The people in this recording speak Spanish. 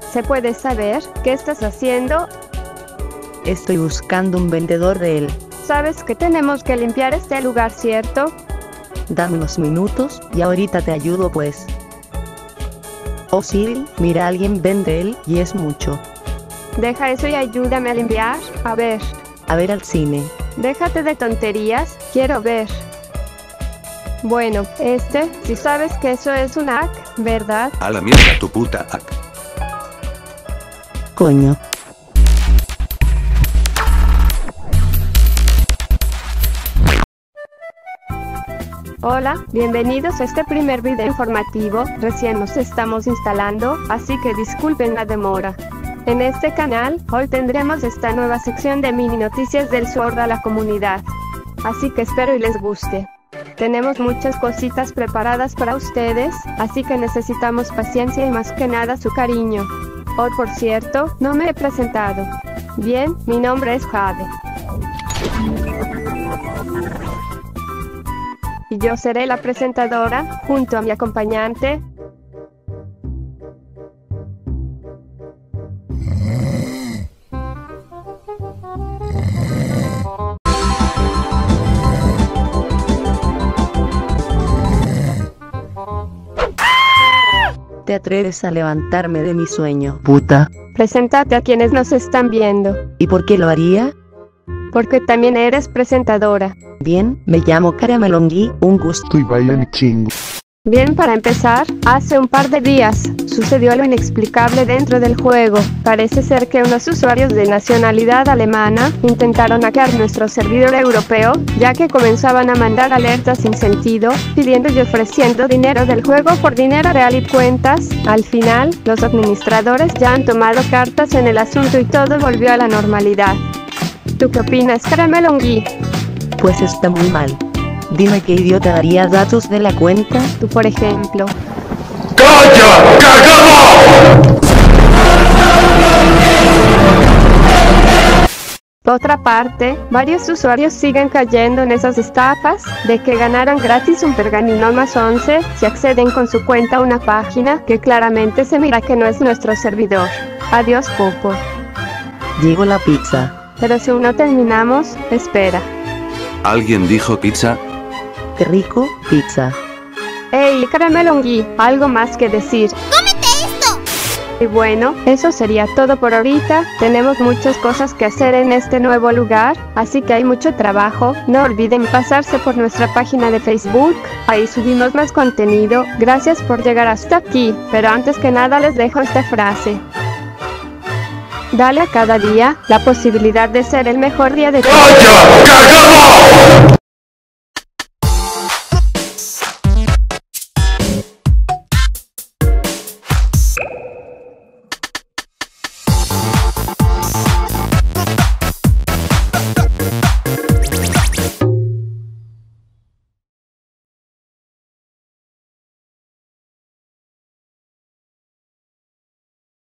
¿Se puede saber qué estás haciendo? Estoy buscando un vendedor de él. Sabes que tenemos que limpiar este lugar, ¿cierto? Dame unos minutos y ahorita te ayudo pues. Oh Siri, mira, alguien vende él y es mucho. Deja eso y ayúdame a limpiar. A ver. A ver al cine. Déjate de tonterías, quiero ver. Bueno, si sabes que eso es un hack, ¿verdad? A la mierda tu puta hack. Coño. Hola, bienvenidos a este primer video informativo. Recién nos estamos instalando, así que disculpen la demora. En este canal, hoy tendremos esta nueva sección de mini noticias del Sword a la comunidad. Así que espero y les guste. Tenemos muchas cositas preparadas para ustedes, así que necesitamos paciencia y más que nada su cariño. Oh, por cierto, no me he presentado. Bien, mi nombre es Jade. Y yo seré la presentadora, junto a mi acompañante. ¿Te atreves a levantarme de mi sueño, puta? Preséntate a quienes nos están viendo. ¿Y por qué lo haría? Porque también eres presentadora. Bien, me llamo Caramelongui, un gusto y vaya mi chingo. Bien, para empezar, hace un par de días, sucedió lo inexplicable dentro del juego. Parece ser que unos usuarios de nacionalidad alemana intentaron hackear nuestro servidor europeo, ya que comenzaban a mandar alertas sin sentido, pidiendo y ofreciendo dinero del juego por dinero real y cuentas. Al final, los administradores ya han tomado cartas en el asunto y todo volvió a la normalidad. ¿Tú qué opinas, Caramelongui? Pues está muy mal. Dime qué idiota daría datos de la cuenta. Tú, por ejemplo. ¡Calla, cagado! Por otra parte, varios usuarios siguen cayendo en esas estafas de que ganaron gratis un pergamino más 11 si acceden con su cuenta a una página que claramente se mira que no es nuestro servidor. Adiós, Popo. Llegó la pizza. Pero si aún no terminamos, espera. ¿Alguien dijo pizza? Qué rico, pizza. ¡Ey, Caramelongui! Algo más que decir. ¡Cómete esto! Y bueno, eso sería todo por ahorita. Tenemos muchas cosas que hacer en este nuevo lugar, así que hay mucho trabajo. No olviden pasarse por nuestra página de Facebook, ahí subimos más contenido. Gracias por llegar hasta aquí, pero antes que nada les dejo esta frase. Dale a cada día la posibilidad de ser el mejor día de tu vida. ¡Calla, cagado!